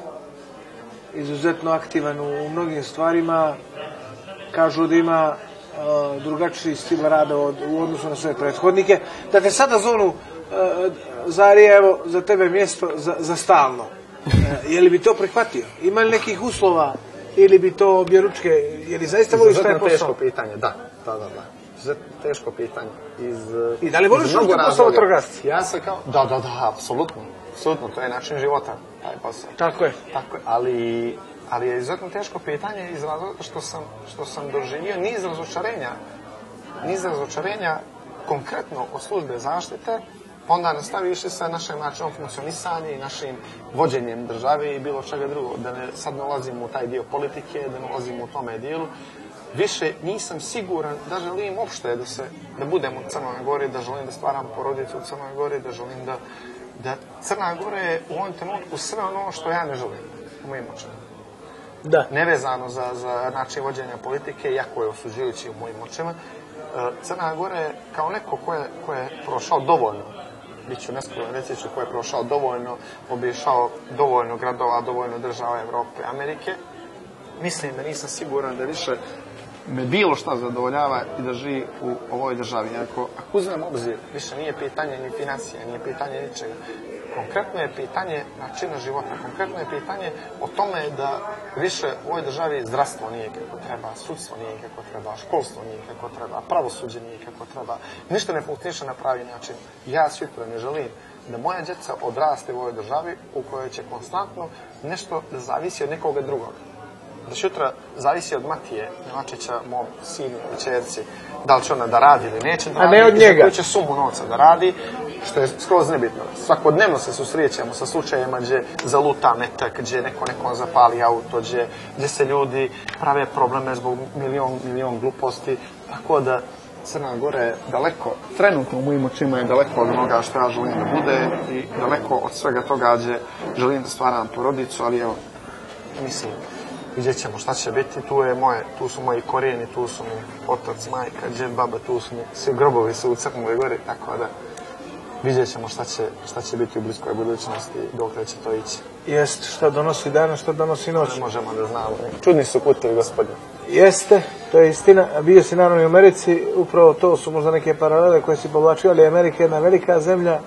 izuzetno aktivan u mnogim stvarima, kažu da ima uh, drugačiji stil rada od, u odnosu na svoje prethodnike, da te sada zovnu uh, Zari, evo, za tebe mjesto za, za stalno. Uh, je li bi to prihvatio? Ima li nekih uslova ili bi to objeručke, je li zaista voliš taj posao? Teško pitanje, da, da, da, da. Izuzetno teško pitanje. Iz, I da li voliš što posao vatrogasci? Ja sam kao, da, da, da, apsolutno. Apsolutno, to je način života, taj posao. Tako je. Tako je, ali, ali je izuzetno teško pitanje iz razloga što sam, što sam doživio niz razočarenja. Niz razočarenja konkretno od službe zaštite, onda nastaviš sa našim načinom funkcionisanja i našim vođenjem države i bilo čega drugo. Da ne sad ne ulazimo u taj dio politike, da ne ulazimo u tome dijelu. Više nisam siguran da želim uopšte da se, da budem u Crnoj Gori, da želim da stvaram porodicu u Crnoj Gori, da želim da, da Crna Gora je u ovom trenutku sve ono što ja ne želim u mojim očima. Da. Nevezano za, za način vođenja politike, jako je osuđujući u mojim očima. Crna Gora je kao neko ko je, ko je prošao dovoljno, bit ću neskroman, reći ću ko je prošao dovoljno, obišao dovoljno gradova, dovoljno država Evrope, Amerike. Mislim da nisam siguran da više me bilo šta zadovoljava i da živi u ovoj državi. Ako, ako uzmem obzir, više nije pitanje ni financija, nije pitanje ničega. Konkretno je pitanje načina života, konkretno je pitanje o tome da više u ovoj državi zdravstvo nije kako treba, sudstvo nije kako treba, školstvo nije kako treba, pravosuđe nije kako treba, ništa ne funkcioniše na pravi način. Ja sutra ne želim da moja djeca odraste u ovoj državi u kojoj će konstantno nešto da zavisi od nekoga drugog. Da sutra zavisi od Matije Milačića, mom sinu i čerci, da li će ona da radi ili neće da radi, a ne od njega. Koji će sumu novca da radi, što je skroz nebitno. Svakodnevno se susrećemo sa slučajima gdje zaluta metak, gdje neko nekom zapali auto, gdje, gdje se ljudi prave probleme zbog milion, milion gluposti, tako da Crna Gora je daleko, trenutno u mojim očima je daleko od onoga što ja želim da bude i daleko od svega toga gdje želim da stvaram porodicu, ali evo, mislim, vidjet ćemo šta će biti, tu, je moje, tu su moji korijeni, tu su mi otac, majka, džed, baba, tu su mi, svi grobovi su u Crnoj Gori, tako da vidjet ćemo šta će, šta će biti u bliskoj budućnosti, dokle će to ići. Jeste, šta donosi dan, šta donosi noć. Ne možemo da znamo. Čudni su putevi, gospodine. Jeste, to je istina. Bio si naravno i u Americi, upravo to su možda neke paralele koje si povlačio, ali Amerika je jedna velika zemlja,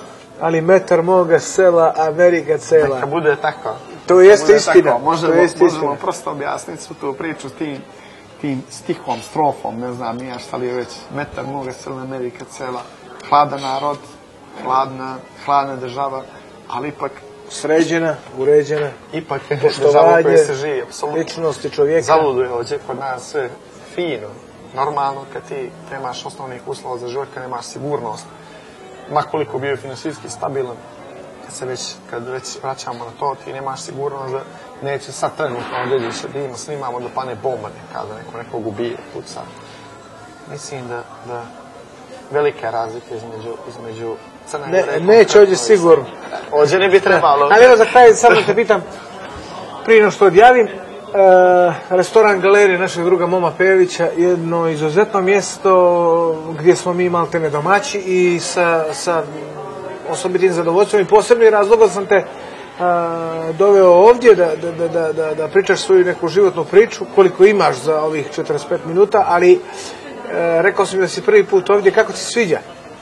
ali metar moga sela, Amerika cela. Neka bude tako. To jeste istina. Možemo, to jeste možemo istina. prosto objasniti svu tu priču s tim, tim stihom, strofom, ne znam, nija šta li je već. Metar moga sela, Amerika cela. Hladan narod, hladna, hladna država, ali ipak sređena, uređena, ipak je država u kojoj se živi, apsolutno. Ličnosti čovjeka. Zaluduje ovdje kod nas sve fino, normalno, kad ti nemaš osnovnih uslova za život, kad nemaš sigurnost, makoliko bio finansijski stabilan, kad se već, kad već vraćamo na to, ti nemaš sigurnost da neće sad trenutno određiš da ima snimamo da pane bomba neka, da neko nekog ubije, puca. Mislim da, da velike razlike između, između Crne Gore. Ne, neće ovdje sigurno. Ovdje ne bi trebalo. Ali evo za kraj, samo te pitam, prije no što odjavim, e, restoran galerije našeg druga Moma Pejovića, jedno izuzetno mjesto gdje smo mi maltene domaći i sa, sa osobitim zadovoljstvom i posebnim razlogom sam te a, doveo ovdje da, da, da, da, da pričaš svoju neku životnu priču, koliko imaš za ovih četrdeset pet minuta, ali e, rekao sam da si prvi put ovdje, kako ti se sviđa?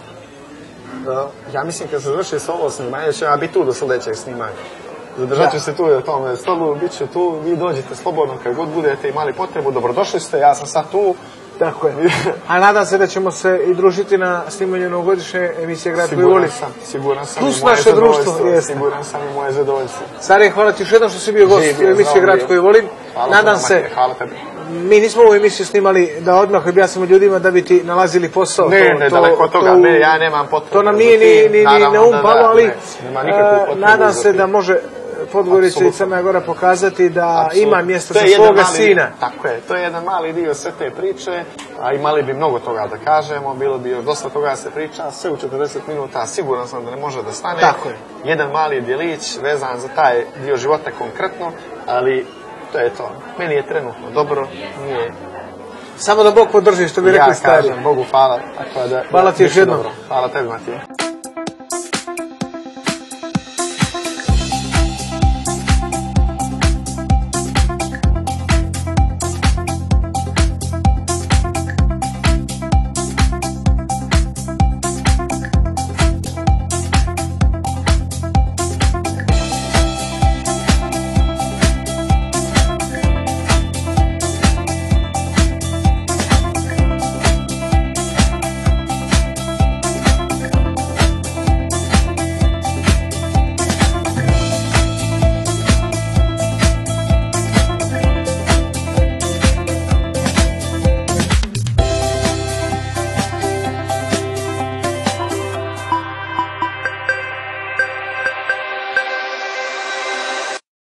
Ja mislim kad se završi s ovo snimanje, će ja biti tu do sljedećeg snimanja. Zadržat ću se tu u tome stolu, bit ću tu, vi dođete slobodno kad god budete imali potrebu, dobrodošli ste, ja sam sad tu. Tako je. A nadam se da ćemo se i družiti na snimanju novogodišnje emisije Grad koji volim. Sam, siguran sam Plus i moje naše društvo, zadovoljstvo. Siguran sam i moje zadovoljstvo. Sare, hvala ti još jednom što si bio gost u emisiji Grad koji volim. Hvala nadam se, hvala tebi. Mi nismo ovu emisiju snimali da odmah objasnimo ljudima da bi ti nalazili posao. Ne, to, ne, to, daleko od toga, to, ne, ja nemam potrebu. To nam nije ni, ni, ni na um palo, ali ne, nadam se da može Podgorica i Crna Gora pokazati da Absolut. ima mjesta za svoga mali, sina. Tako je, to je jedan mali dio sve te priče, a imali bi mnogo toga da kažemo, bilo bi još dosta toga da se priča, sve u četrdeset minuta, siguran sam da ne može da stane. Tako je. Jedan mali djelić vezan za taj dio života konkretno, ali to je to. Meni je trenutno dobro, nije... Samo da Bog podrži, što bi rekli ja stari. Ja kažem, Bogu hvala. Tako da, hvala ti još jednom. Hvala tebi, Matije.